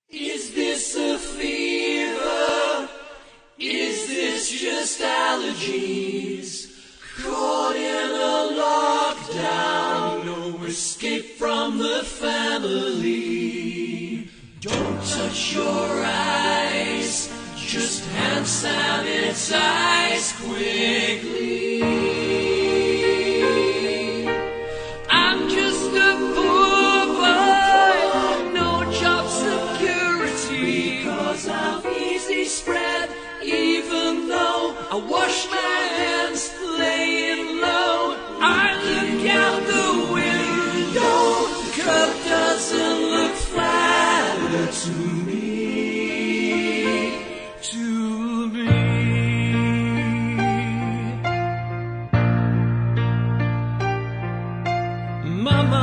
Is this a fever? Is this just allergies? Caught in a lockdown, no escape from the family. Don't touch your eyes, just hand sanitize quickly. I'm just a poor boy, no job security, because of easy spread, even though I wash my hands laying low. I look out the window, the curb doesn't look flatter to me, Mama,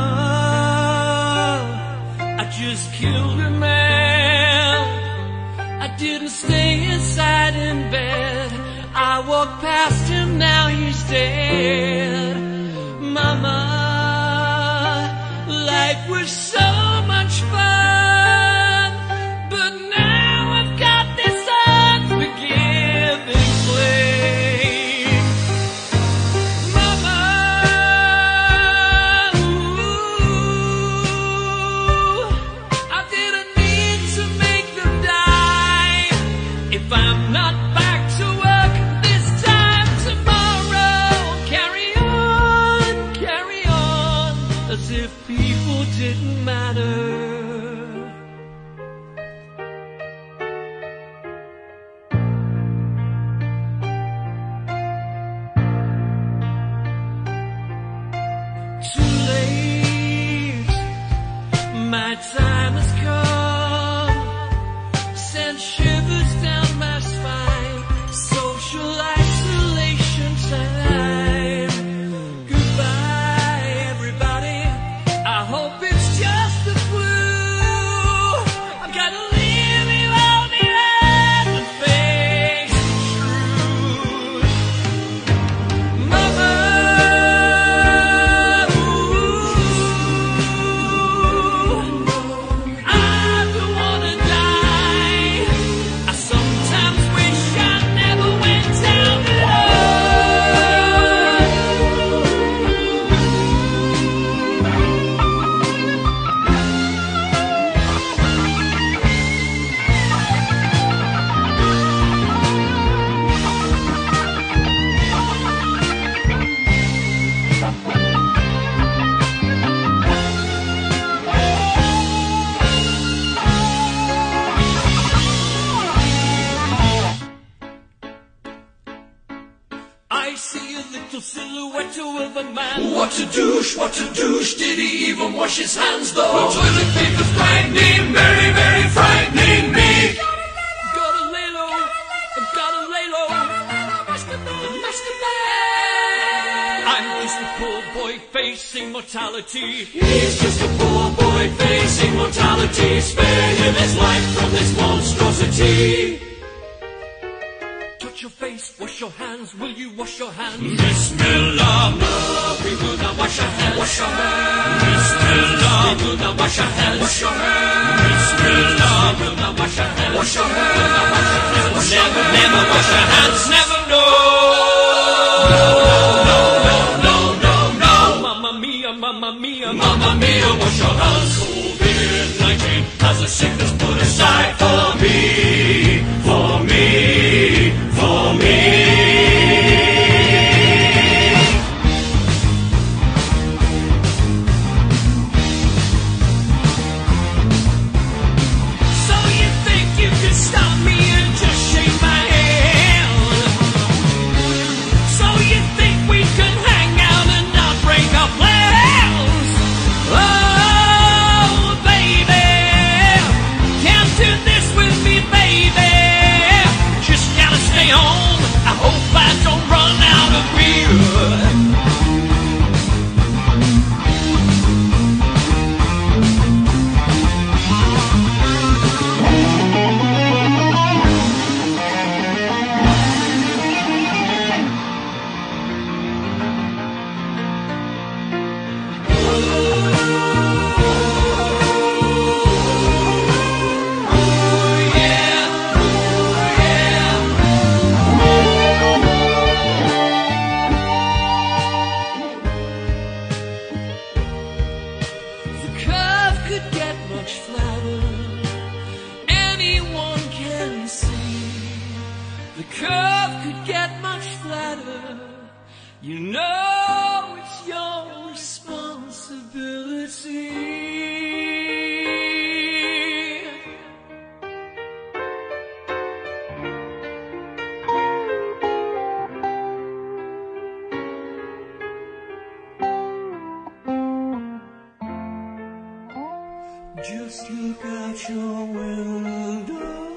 I just killed a man. I didn't stay inside in bed. I walked past him, now he's dead. Mama, life was so much fun, but now I've got this unforgiving flame. Mama, ooh, I didn't mean to make them die. If I'm not back to work this time tomorrow, carry on, as if people didn't matter. Too late, my time has come, sent shivers down my spine, social isolation time. Goodbye, everybody, I hope it's just the flu. I've got to leave you all behind to face the truth. Mama, ooh, I don't wanna die. I sometimes wish I never went down at I see a little silhouette of a man. What a douche, did he even wash his hands though? The toilet paper's frightening, very, very frightening me. Gotta lay low, I'm just a poor boy facing mortality. He's just a poor boy facing mortality. Spare him his life from this monstrosity. Touch your face, wash your hands, will you wash your hands? Bismillah, no, we will not wash our hands. Wash your hands. Bismillah, we will not wash our hands. Wash your hands. Bismillah, we will not wash our hands. Wash your hands. Never, never wash our hands, never, no. No. Mamma mia, wash your hands. COVID-19 has a sickness put aside for me, for me, for me. So you think you can stop me and just shake my hand? So you think we can hang out and not break our plans? Oh, baby, could get much flatter, anyone can see. The curve could get much flatter, you know it's your responsibility. Just look out your window.